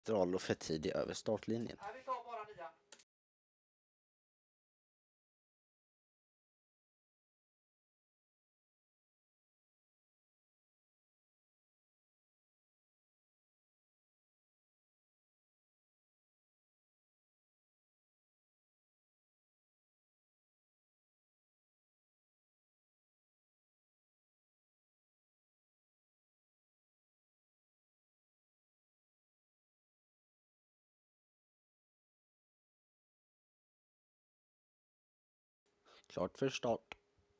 Stralo för tidig över startlinjen. Nej, vi tar bara 9. Klart för start.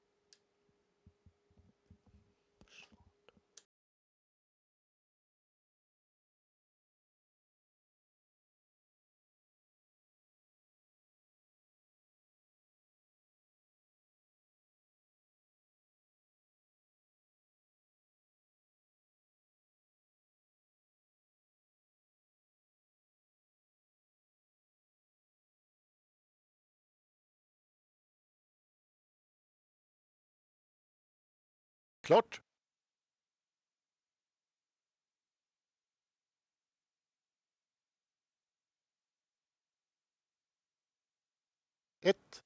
Klart. Ett.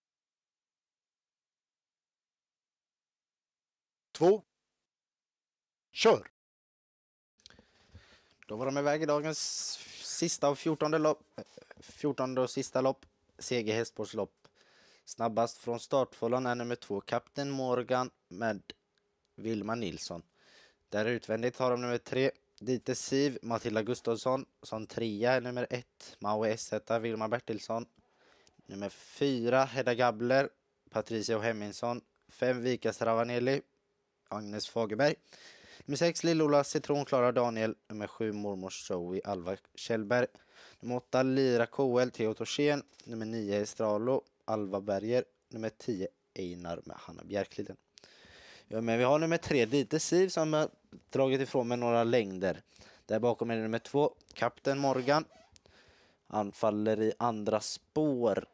2. Kör. Då var de iväg i dagens sista och 14:e lopp. 14:e och sista lopp. Seger hästspårslopp. Snabbast från startfållan är nummer 2, Kapten Morgan med Vilma Nilsson. Där utvändigt har de nummer 3, Dite Siv, Matilda Gustafsson. Som 3 är nummer 1, Maui S1, Vilma Bertilsson. Nummer 4, Hedda Gabler, Patricia Hemmingsson. 5, Vikas Ravanelli, Agnes Fagerberg. Nummer 6, Lillola Citron, Klara Daniel. Nummer 7, Mormor Zoe, Alva Kjellberg. Nummer 8, Lira KL, Theo Torsén. Nummer 9, Estralo, Alva Berger. Nummer 10, Einar med Hanna Bjärkliden. Ja, men vi har nummer 3, Dite Siv, som har dragit ifrån med några längder. Där bakom är nummer 2, Kapten Morgan. Anfaller i andra spår.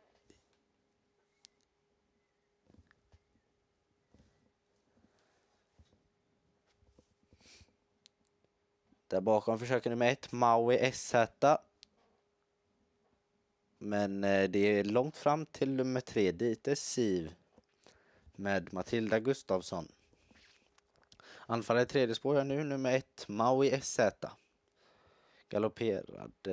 Där bakom försöker nummer 1, Maui SZ. Men det är långt fram till nummer 3, Dite Siv med Matilda Gustafsson. Anfaller i tredje spår här nu, nummer 1, Maui SZ. Galopperade.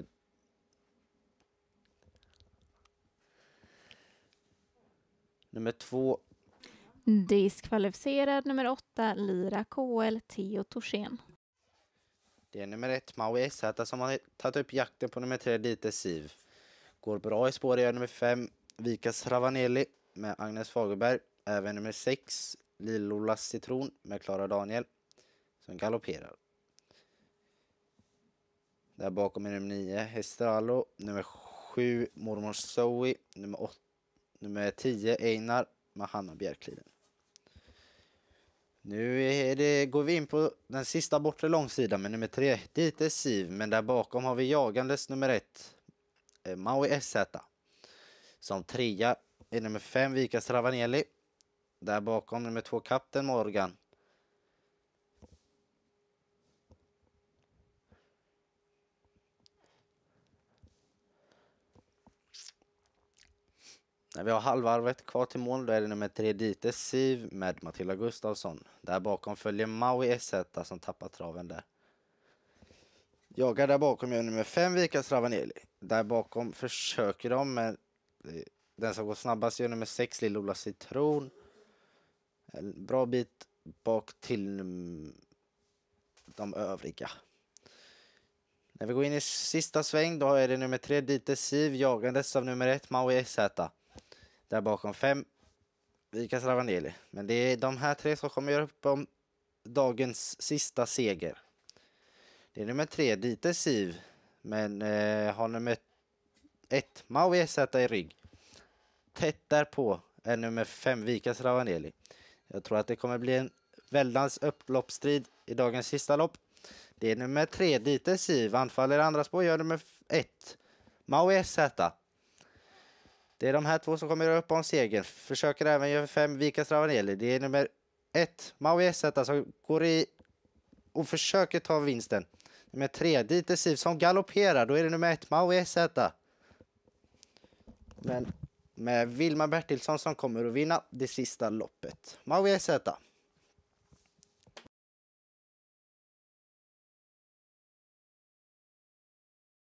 Nummer 2. Diskvalificerad nummer 8, Lira KL, Theo Torsén. Det är nummer 1, Maui SZ, som har tagit upp jakten på nummer 3, Dite Siv. Går bra i spår i nummer 5, Vikas Ravanelli med Agnes Fagerberg. Även nummer 6, Lillola Citron med Klara Daniel som galopperar. Där bakom är nummer 9, Estralo. Nummer 7, Mormor Zoe. Nummer 10, Einar med Hanna Bjärkliden. Nu går vi in på den sista bortre långsidan med nummer 3, Dite Siv. Men där bakom har vi jagandes nummer 1, Maui SZ. Som 3 är nummer 5, Vikas Ravanelli. Där bakom nummer 2, Kapten Morgan. När vi har halvvarvet kvar till mål, då är det nummer 3, Dite Siv med Matilda Gustafsson. Där bakom följer Maui SZ som tappar traven där. Jagar där bakom är nummer 5, Vikas Ravanelli. Där bakom försöker de, med den som går snabbast är nummer 6, Lillola Citron. En bra bit bak till de övriga. När vi går in i sista sväng, då är det nummer 3, Dite Siv, jagandes av nummer 1, Maui SZ. Där bakom 5, Vikas Ravanelli. Men det är de här 3 som kommer göra upp om dagens sista seger. Det är nummer 3, Dite Siv, men har nummer 1, Maui SZ i rygg. Tätt därpå är nummer 5, Vikas Ravanelli. Jag tror att det kommer bli en väldans upploppsstrid i dagens sista lopp. Det är nummer 3, Dite Siv. Anfaller i andra spår, gör nummer 1, Maui SZ. Det är de här 2 som kommer göra upp om segern. Försöker även göra 5, Vikas Ravanelli. Det är nummer 1, Maui SZ, som går i och försöker ta vinsten. Nummer 3, Ditesiv som galopperar. Då är det nummer 1, Maui SZ. Men med Vilma Bertilsson som kommer att vinna det sista loppet. Maui SZ.